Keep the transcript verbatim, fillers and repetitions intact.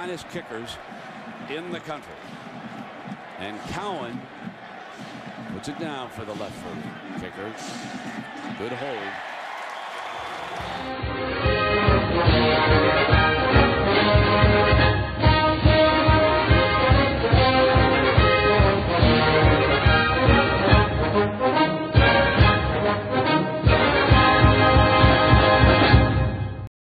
finest kickers in the country. And Cowan puts it down for the left foot kicker. Good hold.